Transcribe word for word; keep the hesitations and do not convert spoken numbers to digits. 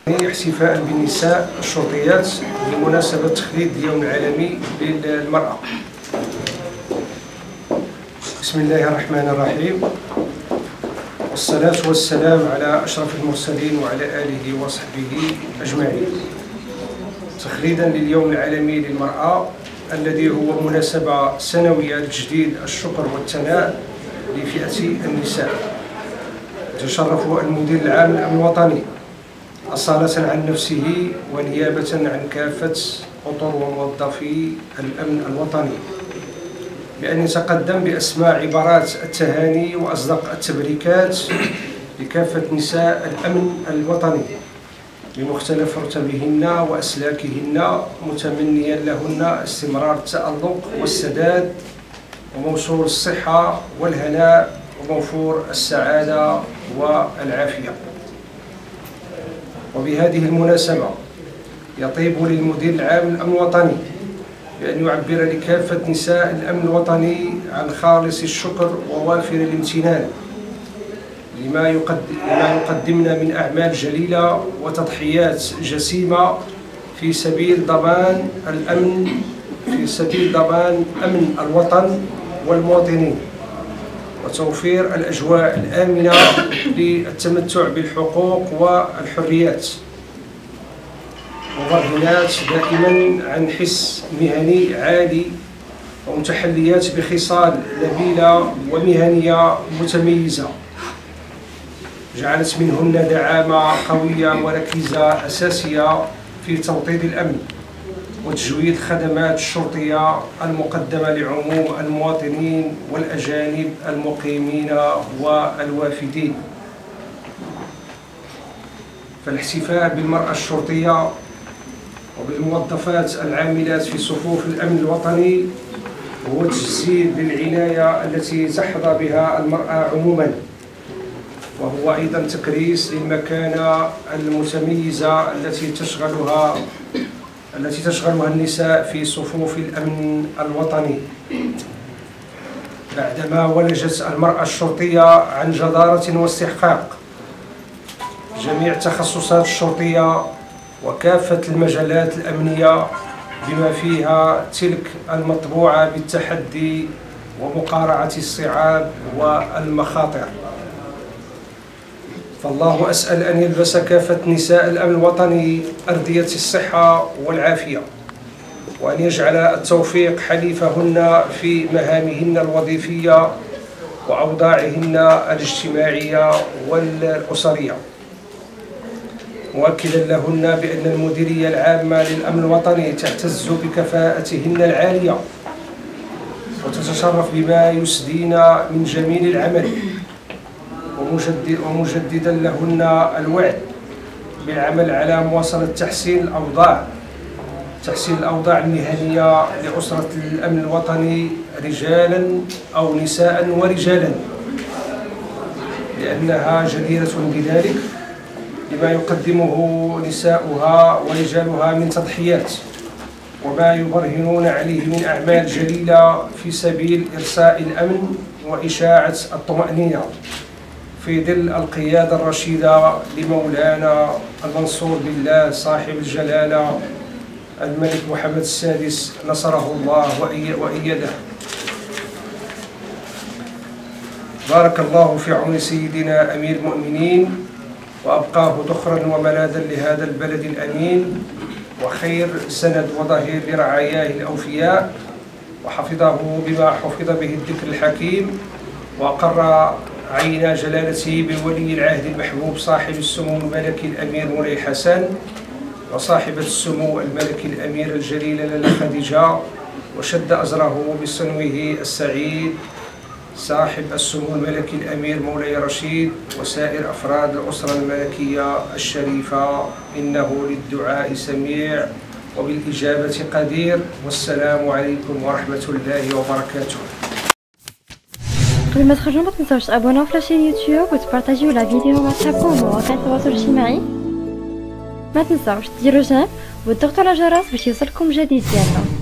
احتفاء بالنساء الشرطيات بمناسبة تخليد اليوم العالمي للمرأة. بسم الله الرحمن الرحيم، والصلاة والسلام على أشرف المرسلين وعلى آله وصحبه أجمعين. تخليدا لليوم العالمي للمرأة الذي هو مناسبة سنوية لتجديد الشكر والثناء لفئة النساء، يتشرف المدير العام للأمن الوطني أصالة عن نفسه ونيابة عن كافة أطر وموظفي الأمن الوطني بأن يتقدم بأسماء عبارات التهاني وأصدق التبريكات لكافة نساء الأمن الوطني بمختلف رتبهن وأسلاكهن، متمنيا لهن استمرار التألق والسداد وموصول الصحة والهناء وموفور السعادة والعافية. وبهذه المناسبة يطيب للمدير العام للأمن الوطني بأن يعبر لكافة نساء الأمن الوطني عن خالص الشكر ووافر الامتنان لما يقدمنا من أعمال جليلة وتضحيات جسيمة في سبيل ضمان الأمن في سبيل ضمان أمن الوطن والمواطنين وتوفير الأجواء الآمنة للتمتع بالحقوق والحريات، مبرهنات دائما عن حس مهني عالي ومتحليات بخصال نبيلة ومهنية متميزة جعلت منهن دعامة قوية وركيزة أساسية في توطيد الأمن وتجويد الخدمات الشرطية المقدمة لعموم المواطنين والأجانب المقيمين والوافدين. فالاحتفاء بالمرأة الشرطية وبالموظفات العاملات في صفوف الأمن الوطني هو تجسيد للعناية التي تحظى بها المرأة عموما، وهو أيضا تكريس للمكانة المتميزة التي تشغلها التي تشغلها النساء في صفوف الأمن الوطني، بعدما ولجت المرأة الشرطية عن جدارة واستحقاق جميع التخصصات الشرطية وكافة المجالات الأمنية بما فيها تلك المطبوعة بالتحدي ومقارعة الصعاب والمخاطر. فالله أسأل أن يلبس كافة نساء الأمن الوطني أردية الصحة والعافية، وأن يجعل التوفيق حليفهن في مهامهن الوظيفية وأوضاعهن الاجتماعية والأسرية، مؤكدا لهن بأن المديرية العامة للأمن الوطني تعتز بكفاءتهن العالية وتتشرف بما يسدين من جميل العمل، ومجدد ومجددا لهن الوعد بالعمل على مواصلة تحسين الأوضاع تحسين الأوضاع المهنية لأسرة الأمن الوطني رجالا أو نساء ورجالا، لأنها جديرة بذلك لما يقدمه نساؤها ورجالها من تضحيات وما يبرهنون عليه من أعمال جليلة في سبيل إرساء الأمن وإشاعة الطمأنينة في ظل القيادة الرشيدة لمولانا المنصور بالله صاحب الجلالة الملك محمد السادس نصره الله وأيده. بارك الله في عون سيدنا أمير المؤمنين وأبقاه ذخرا وملاذا لهذا البلد الأمين وخير سند وظهير لرعاياه الأوفياء، وحفظه بما حفظ به الذكر الحكيم، وأقر عين جلالته بولي العهد المحبوب صاحب السمو الملكي الأمير مولاي حسن وصاحبة السمو الملكي الأمير الجليلة لاله خديجة، وشد أزره بصنوه السعيد صاحب السمو الملكي الأمير مولاي رشيد وسائر أفراد الأسرة الملكية الشريفة، إنه للدعاء سميع وبالإجابة قدير. والسلام عليكم ورحمة الله وبركاته. قبل ما تخرجوا ما تنساوش تابوناو في لاشين يوتيوب وتبارطاجيو لا فيديو مع صحابكم ومواقع التواصل الاجتماعي. ما تنساوش ديروا جيم وتضغطوا على الجرس باش يوصلكم جديد ديالنا.